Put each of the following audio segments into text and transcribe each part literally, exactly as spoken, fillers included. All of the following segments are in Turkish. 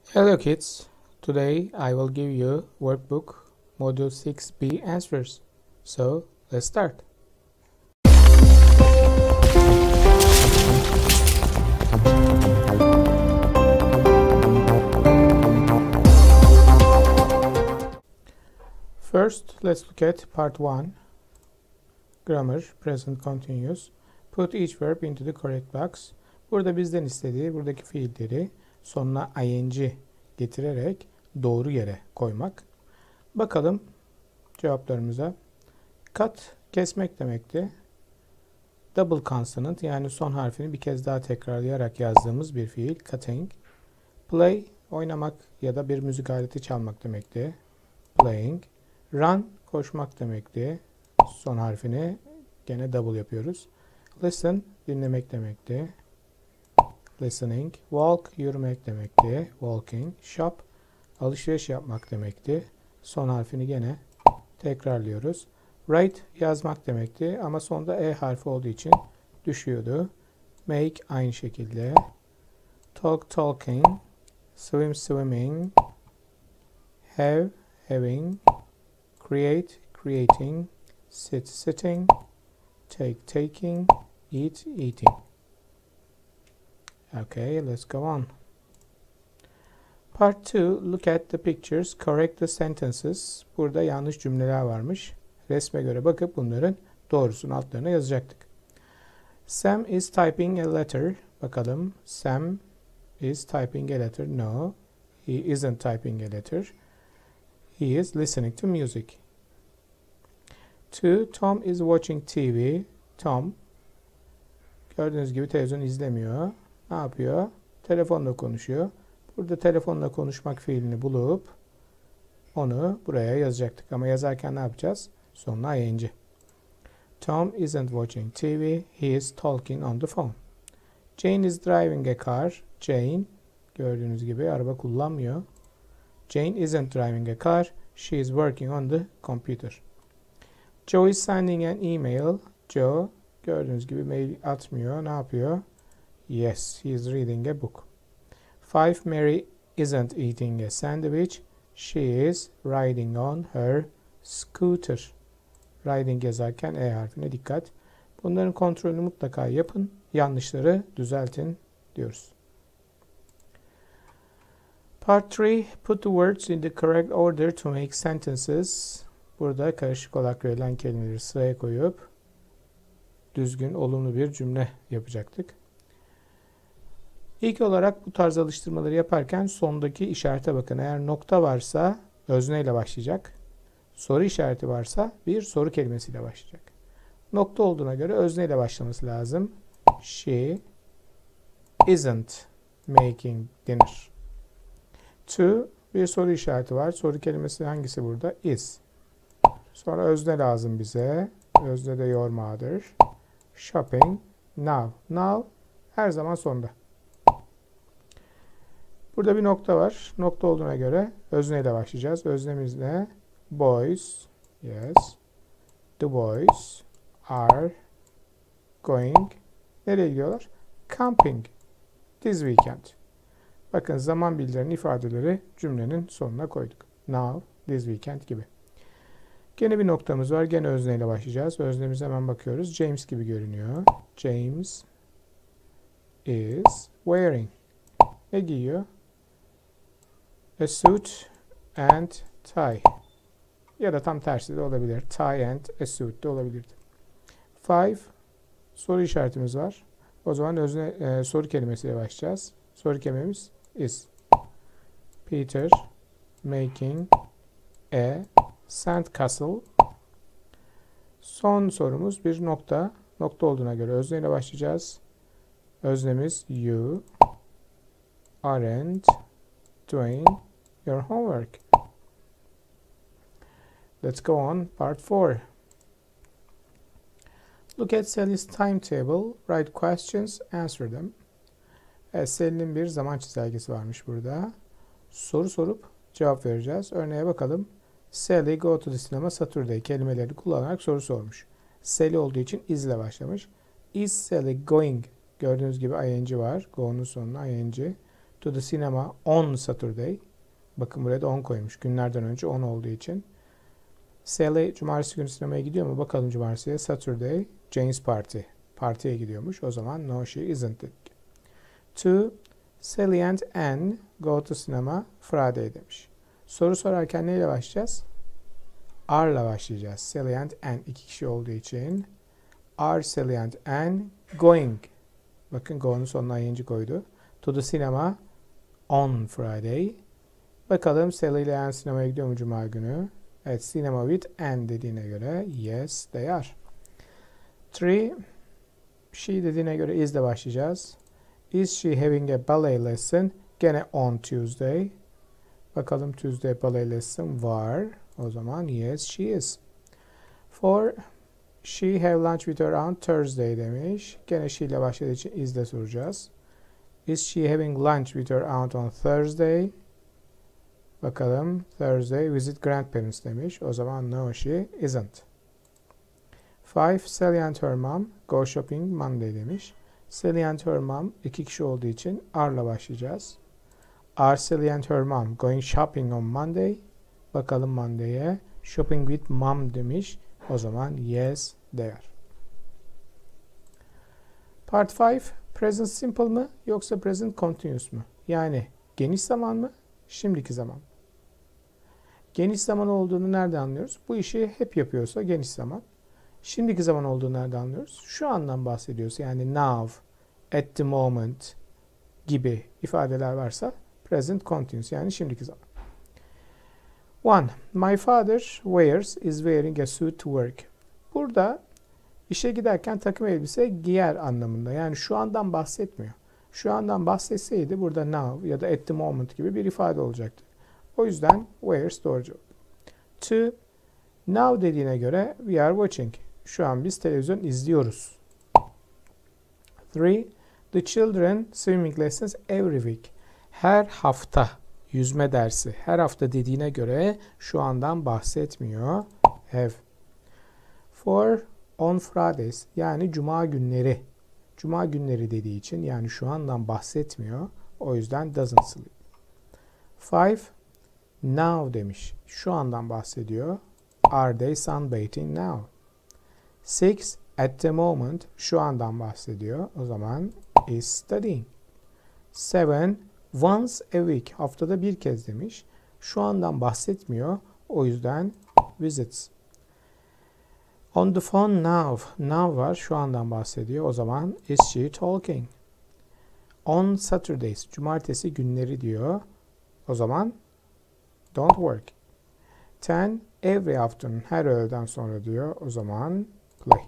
Hello kids, today I will give you workbook module six B answers. So let's start. First, let's look at part one. Grammar, present continuous. Put each verb into the correct box. Burada bizden istediği buradaki fiilleri sonuna ing getirerek doğru yere koymak. Bakalım cevaplarımıza. Cut kesmek demekti. Double consonant yani son harfini bir kez daha tekrarlayarak yazdığımız bir fiil cutting. Play oynamak ya da bir müzik aleti çalmak demekti. Playing. Run koşmak demekti. Son harfini gene double yapıyoruz. Listen dinlemek demekti. Listening. Walk yürümek demekti. Walking. Shop alışveriş yapmak demekti. Son harfini gene tekrarlıyoruz. Write yazmak demekti ama sonda e harfi olduğu için düşüyordu. Make aynı şekilde. Talk talking. Swim swimming. Have having. Create creating. Sit sitting. Take taking. Eat eating. Okay, let's go on. Part two, look at the pictures, correct the sentences. Burada yanlış cümleler varmış. Resme göre bakıp bunların doğrusunu altlarına yazacaktık. Sam is typing a letter. Bakalım. Sam is typing a letter. No, he isn't typing a letter. He is listening to music. Two, Tom is watching T V. Tom, gördüğünüz gibi televizyon izlemiyor. Ne yapıyor? Telefonla konuşuyor. Burada telefonla konuşmak fiilini bulup onu buraya yazacaktık. Ama yazarken ne yapacağız? Sonuna ing. Tom isn't watching T V. He is talking on the phone. Jane is driving a car. Jane, gördüğünüz gibi araba kullanmıyor. Jane isn't driving a car. She is working on the computer. Joe is sending an email. Joe, gördüğünüz gibi mail atmıyor. Ne yapıyor? Yes, he is reading a book. Five, Mary isn't eating a sandwich. She is riding on her scooter. Riding yazarken e harfine dikkat. Bunların kontrolünü mutlaka yapın. Yanlışları düzeltin diyoruz. Part three, put the words in the correct order to make sentences. Burada karışık olarak verilen kelimeleri sıraya koyup düzgün, olumlu bir cümle yapacaktık. İlk olarak bu tarz alıştırmaları yaparken sondaki işarete bakın. Eğer nokta varsa özneyle başlayacak. Soru işareti varsa bir soru kelimesiyle başlayacak. Nokta olduğuna göre özneyle başlaması lazım. She isn't making dinner. Two, bir soru işareti var. Soru kelimesi hangisi burada? Is. Sonra özne lazım bize. Özne de your mother. Shopping. Now. Now her zaman sonda. Burada bir nokta var. Nokta olduğuna göre özneyle başlayacağız. Öznemiz ne? Boys. Yes. The boys are going. Nereye gidiyorlar? Camping. This weekend. Bakın zaman bildiren ifadeleri cümlenin sonuna koyduk. Now, this weekend gibi. Gene bir noktamız var. Gene özneyle başlayacağız. Öznemize hemen bakıyoruz. James gibi görünüyor. James is wearing. Ne giyiyor? A suit and tie. Ya da tam tersi de olabilir. Tie and a suit de olabilirdi. Five. Soru işaretimiz var. O zaman özne, e, soru kelimesiyle başlayacağız. Soru kelimemiz is. Peter making a sandcastle. Son sorumuz bir nokta. Nokta olduğuna göre özneyle başlayacağız. Öznemiz you aren't doing your homework. Let's go on part four. Look at Sally's timetable. Write questions, answer them. Evet, Sally'nin bir zaman çizelgesi varmış burada. Soru sorup cevap vereceğiz. Örneğe bakalım. Sally go to the cinema Saturday kelimeleri kullanarak soru sormuş. Sally olduğu için is ile başlamış. Is Sally going? Gördüğünüz gibi ing var. Go'nun sonuna ing. to the cinema on Saturday. Bakın buraya da on koymuş. Günlerden önce on olduğu için. Sally cumartesi günü sinemaya gidiyor mu? Bakalım cumartesiye. Saturday, Jane's party. Partiye gidiyormuş. O zaman no she isn't dedik. Two, Sally and Anne go to cinema Friday demiş. Soru sorarken neyle başlayacağız? Are'la başlayacağız. Sally and Anne iki kişi olduğu için. Are Sally and Anne going? Bakın go'nun sonuna ing koydu. To the cinema on Friday. Bakalım Sally ile Anne sinemaya gidiyor mu cuma günü? Evet, cinema with Anne dediğine göre yes they are. Three, she dediğine göre is ile başlayacağız. Is she having a ballet lesson? Gene on Tuesday. Bakalım Tuesday ballet lesson var. O zaman yes she is. Four, she have lunch with her on Thursday demiş. Gene she ile başladığı için is de soracağız. Is she having lunch with her aunt on Thursday? Bakalım Thursday visit grandparents demiş. O zaman no she isn't. Five, Sally and her mom go shopping Monday demiş. Sally and her mom iki kişi olduğu için are'la başlayacağız. Are Sally and her mom going shopping on Monday? Bakalım Monday'e. Shopping with mom demiş. O zaman yes they are. Part beş. Present simple mı yoksa present continuous mu? Yani geniş zaman mı? Şimdiki zaman. Geniş zaman olduğunu nerede anlıyoruz? Bu işi hep yapıyorsa geniş zaman. Şimdiki zaman olduğunu nerede anlıyoruz? Şu andan bahsediyorsa yani now, at the moment gibi ifadeler varsa present continuous yani şimdiki zaman. One, my father wears is wearing a suit to work. Burada işe giderken takım elbise giyer anlamında. Yani şu andan bahsetmiyor. Şu andan bahsetseydi burada now ya da at the moment gibi bir ifade olacaktı. O yüzden wears doğru cevap. Two, now dediğine göre we are watching. Şu an biz televizyon izliyoruz. Three, the children swimming lessons every week. Her hafta yüzme dersi. Her hafta dediğine göre şu andan bahsetmiyor. Have. Four, on Fridays yani cuma günleri. Cuma günleri dediği için yani şu andan bahsetmiyor. O yüzden doesn't sleep. Five, now demiş. Şu andan bahsediyor. Are they sunbathing now? Six, at the moment. Şu andan bahsediyor. O zaman is studying. Seven, once a week. Haftada bir kez demiş. Şu andan bahsetmiyor. O yüzden visits. On the phone now. Now var. Şu andan bahsediyor. O zaman is she talking? On Saturdays. Cumartesi günleri diyor. O zaman don't work. Ten, every afternoon. Her öğleden sonra diyor. O zaman play.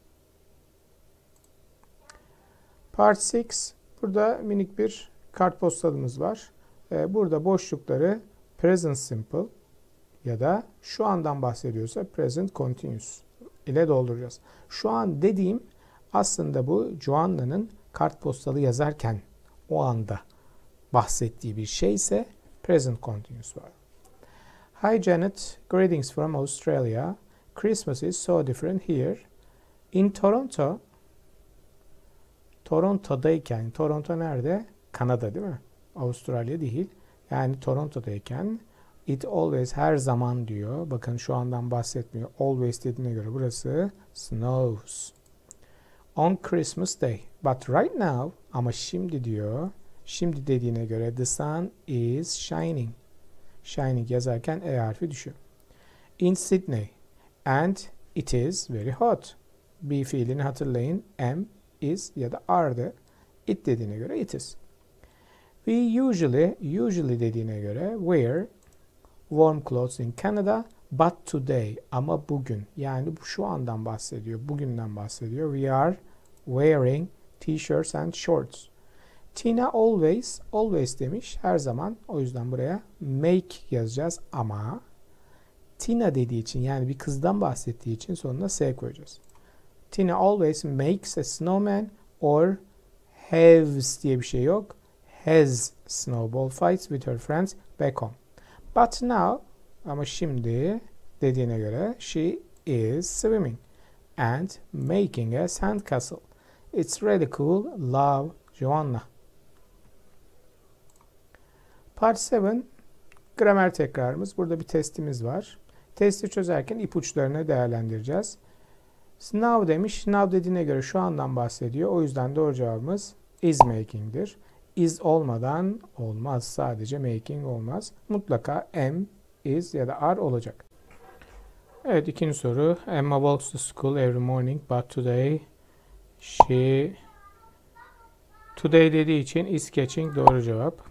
Part altı. Burada minik bir kartpostalımız var. Burada boşlukları present simple ya da şu andan bahsediyorsa present continuous ile dolduracağız. Şu an dediğim aslında bu Joanna'nın kartpostalı yazarken o anda bahsettiği bir şey ise present continuous var. Hi Janet, greetings from Australia. Christmas is so different here. In Toronto, Toronto'dayken, Toronto nerede? Kanada değil mi? Avustralya değil. Yani Toronto'dayken it always her zaman diyor. Bakın şu andan bahsetmiyor. Always dediğine göre burası snows. On Christmas Day. But right now ama şimdi diyor. Şimdi dediğine göre the sun is shining. Shining yazarken E harfi düşüyor. In Sydney. And it is very hot. Be fiilini hatırlayın. Am, is ya da are'dı. It dediğine göre it is. We usually, usually dediğine göre wear warm clothes in Canada but today ama bugün yani şu andan bahsediyor. Bugünden bahsediyor. We are wearing t-shirts and shorts. Tina always, always demiş her zaman. O yüzden buraya make yazacağız ama Tina dediği için yani bir kızdan bahsettiği için sonuna S koyacağız. Tina always makes a snowman or has diye bir şey yok. Has snowball fights with her friends back home. But now ama şimdi dediğine göre she is swimming and making a sandcastle. It's really cool. Love, Joanna. Part yedi gramer tekrarımız. Burada bir testimiz var. Testi çözerken ipuçlarını değerlendireceğiz. Now demiş. Now dediğine göre şu andan bahsediyor. O yüzden doğru cevabımız is making'dir. Is olmadan olmaz. Sadece making olmaz. Mutlaka am, is ya da are olacak. Evet, ikinci soru. Emma walks to school every morning but today she today dediği için is catching doğru cevap.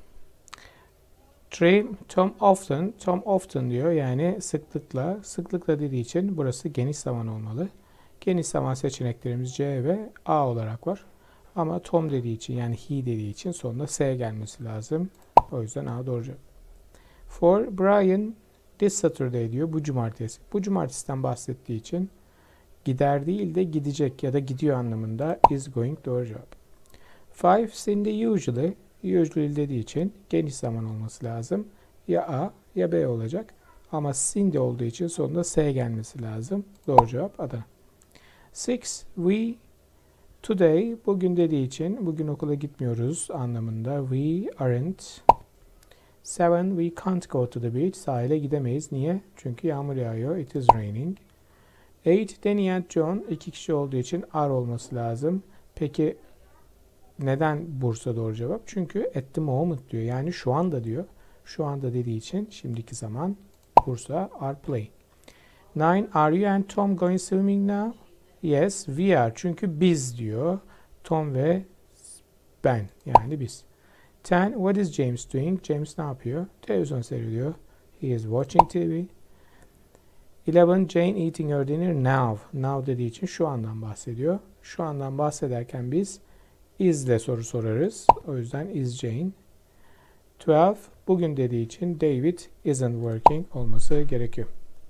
Three, Tom often, Tom often diyor yani sıklıkla, sıklıkla dediği için burası geniş zaman olmalı. Geniş zaman seçeneklerimiz C ve A olarak var. Ama Tom dediği için yani he dediği için sonunda S gelmesi lazım. O yüzden A doğru cevap. For Brian this Saturday diyor bu cumartesi. Bu cumartesiden bahsettiği için gider değil de gidecek ya da gidiyor anlamında is going doğru cevap. Five, Cindy usually, usually dediği için geniş zaman olması lazım. Ya A ya B olacak. Ama Cindy olduğu için sonunda S gelmesi lazım. Doğru cevap Adana. Six, we today, bugün dediği için bugün okula gitmiyoruz anlamında. We aren't. Seven, we can't go to the beach. Sahile gidemeyiz. Niye? Çünkü yağmur yağıyor. It is raining. Eight, Danny and John. İki kişi olduğu için are olması lazım. Peki neden Bursa doğru cevap? Çünkü at the moment diyor. Yani şu anda diyor. Şu anda dediği için şimdiki zaman Bursa are playing. Nine, are you and Tom going swimming now? Yes, we are. Çünkü biz diyor. Tom ve ben. Yani biz. Ten, what is James doing? James ne yapıyor? Televizyon seyrediyor. He is watching T V. Eleven, Jane eating her dinner now. Now dediği için şu andan bahsediyor. Şu andan bahsederken biz is ile soru sorarız. O yüzden is Jane. Twelve, bugün dediği için David isn't working olması gerekiyor.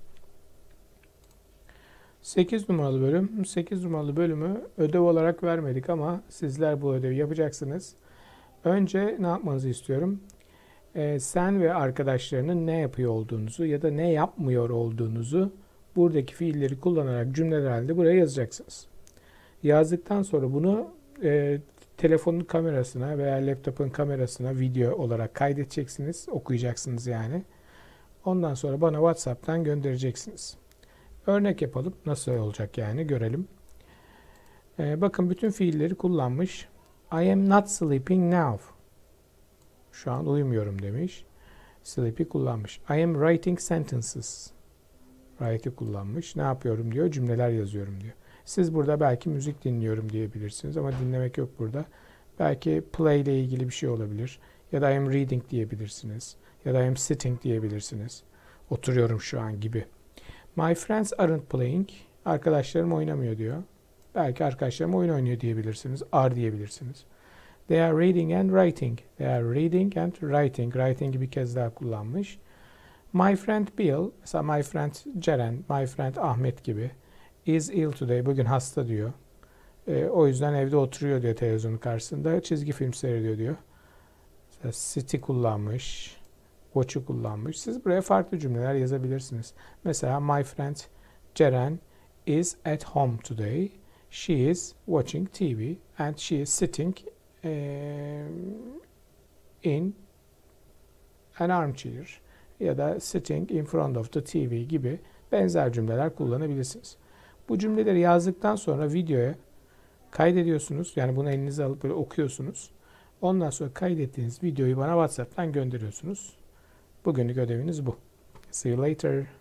sekiz numaralı bölüm. sekiz numaralı bölümü ödev olarak vermedik ama sizler bu ödevi yapacaksınız. Önce ne yapmanızı istiyorum? Ee, sen ve arkadaşlarının ne yapıyor olduğunuzu ya da ne yapmıyor olduğunuzu buradaki fiilleri kullanarak cümleler halinde buraya yazacaksınız. Yazdıktan sonra bunu e, telefonun kamerasına veya laptopun kamerasına video olarak kaydedeceksiniz. Okuyacaksınız yani. Ondan sonra bana WhatsApp'tan göndereceksiniz. Örnek yapalım. Nasıl olacak yani görelim. Ee, bakın bütün fiilleri kullanmış. I am not sleeping now. Şu an uyumuyorum demiş. Sleepy kullanmış. I am writing sentences. Write'ı kullanmış. Ne yapıyorum diyor. Cümleler yazıyorum diyor. Siz burada belki müzik dinliyorum diyebilirsiniz ama dinlemek yok burada. Belki play ile ilgili bir şey olabilir. Ya da I am reading diyebilirsiniz. Ya da I am sitting diyebilirsiniz. Oturuyorum şu an gibi. My friends aren't playing. Arkadaşlarım oynamıyor diyor. Belki arkadaşlarım oyun oynuyor diyebilirsiniz. Are diyebilirsiniz. They are reading and writing. They are reading and writing. Writing'i bir kez daha kullanmış. My friend Bill, mesela my friend Ceren, my friend Ahmet gibi. Is ill today. Bugün hasta diyor. E, o yüzden evde oturuyor diyor televizyonun karşısında. Çizgi film seyrediyor diyor. Mesela city kullanmış. Watch'u kullanmış. Siz buraya farklı cümleler yazabilirsiniz. Mesela my friend Ceren is at home today. She is watching T V and she is sitting uh, in an armchair ya da sitting in front of the T V gibi benzer cümleler kullanabilirsiniz. Bu cümleleri yazdıktan sonra videoya kaydediyorsunuz. Yani bunu elinize alıp böyle okuyorsunuz. Ondan sonra kaydettiğiniz videoyu bana WhatsApp'tan gönderiyorsunuz. Bugünlük ödeviniz bu. See you later.